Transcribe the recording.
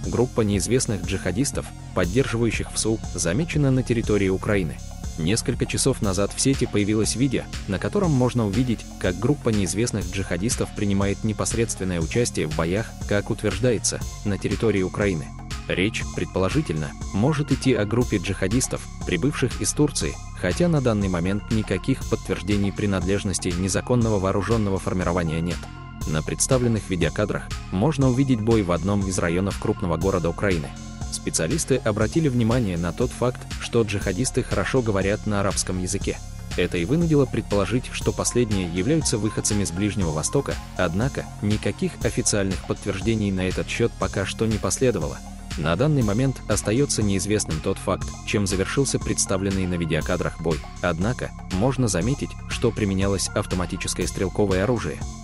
Группа неизвестных джихадистов, поддерживающих ВСУ, замечена на территории Украины. Несколько часов назад в сети появилось видео, на котором можно увидеть, как группа неизвестных джихадистов принимает непосредственное участие в боях, как утверждается, на территории Украины. Речь, предположительно, может идти о группе джихадистов, прибывших из Турции, хотя на данный момент никаких подтверждений принадлежности незаконного вооруженного формирования нет. На представленных видеокадрах можно увидеть бой в одном из районов крупного города Украины. Специалисты обратили внимание на тот факт, что джихадисты хорошо говорят на арабском языке. Это и вынудило предположить, что последние являются выходцами с Ближнего Востока, однако никаких официальных подтверждений на этот счет пока что не последовало. На данный момент остается неизвестным тот факт, чем завершился представленный на видеокадрах бой, однако можно заметить, что применялось автоматическое стрелковое оружие.